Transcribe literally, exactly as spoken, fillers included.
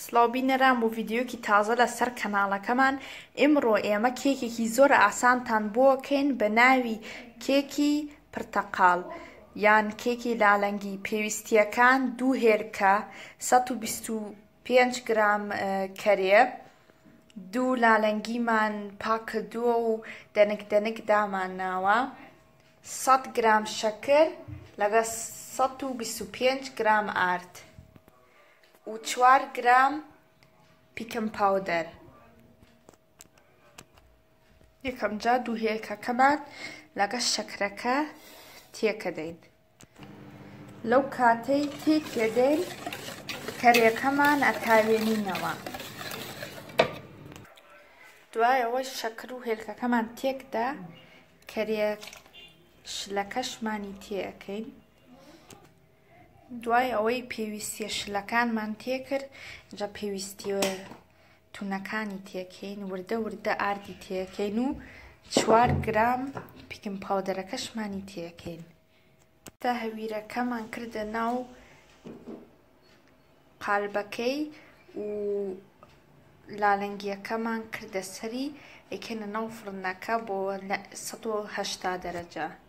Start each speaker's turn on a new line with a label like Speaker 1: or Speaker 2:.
Speaker 1: سڵاو بینەران بۆ ڤیدیۆکی تازە لەسەر کەناڵەکەمان. ئێمڕۆ ئێمە کێکێکی زۆر ئاسانتان بۆکەین بە ناوی کێکی پرتەقاڵ یان کێکی لالەنگی. پێویستیەکان دوو هێلکە، سەد و بیست و پێنج گرام کەرێ، دوو لالەنگیمان پاکردووە و دەنک دەنک دامانناوە، سەد گرام شەکر لەگەڵ سەد و بیست و پێنج گرام ئارد و چوار گرام پیکن پاودەر. یەکەم جا دوو هێلکەکەمان لەگەڵ شەکرەکە تێکەدەین. لەو کاتەی تێکێدەین کەرێکەمان ئەتاوێنینەوە. دوای ئەوەی شەکر و هێلکەکەمان تێکدا، کەرێک شلەکەشمانی تێئەکەین. دوای ئەوەی پێویستیە شلەکانمان تێکرد، جا پێویستیە تونەکانی تێکەین، وردە وردە ئاردی تێکەین و چوار گرام پیکن پاودەرەکەشمانی تێکەین. تا هەویرەکەمان کردە ناو قالبەکەی و لالەنگیەکەمان کردە سەری، ئەیکەنە ناو فڕنەکە بۆ سەد و هەشتا دەرەجە.